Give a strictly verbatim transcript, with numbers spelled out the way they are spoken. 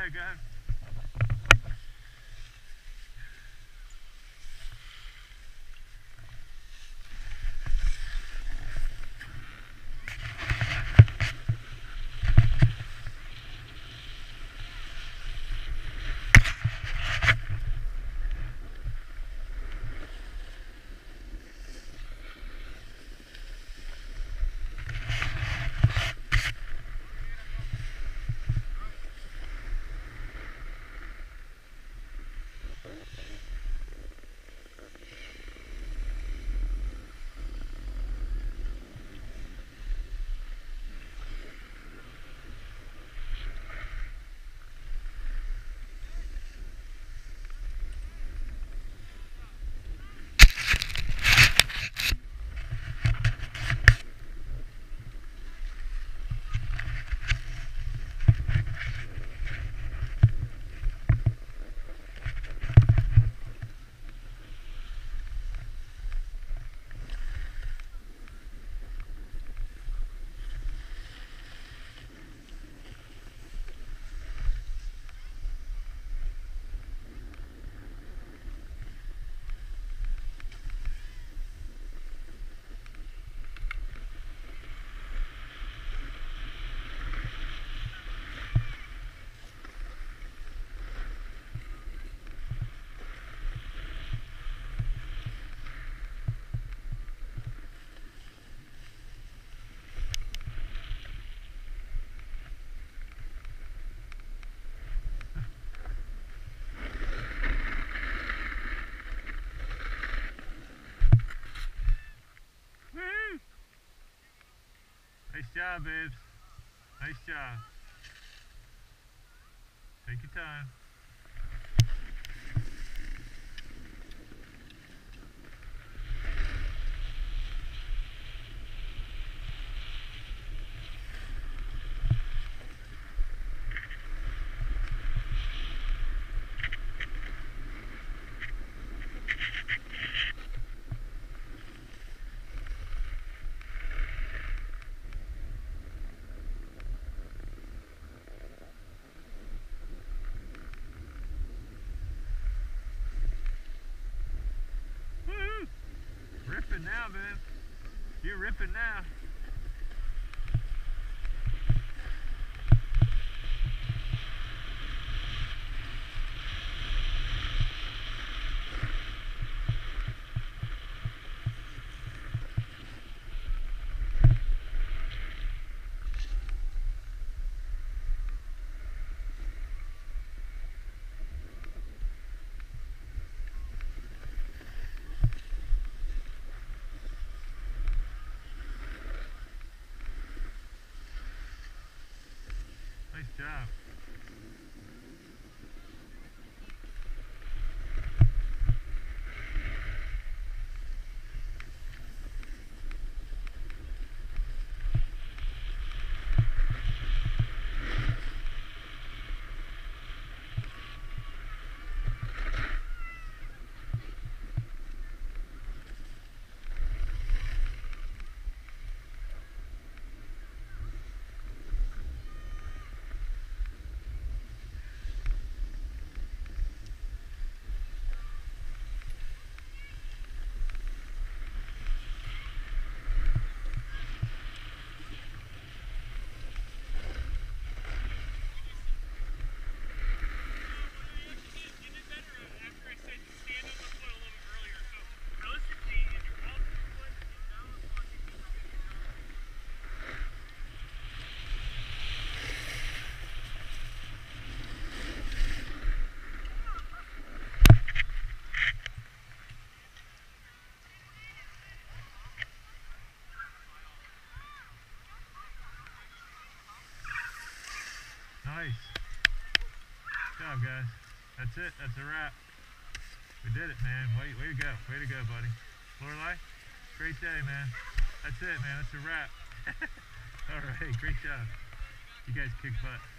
ahead, go ahead. Nice job, babes. Nice job. Take your time. Ripping now, man. You're ripping now. Nice job. Nice. Good job, guys. That's it. That's a wrap. We did it, man. Way, way to go. Way to go, buddy. Lorelei, great day, man. That's it, man. That's a wrap. All right. Great job. You guys kick butt.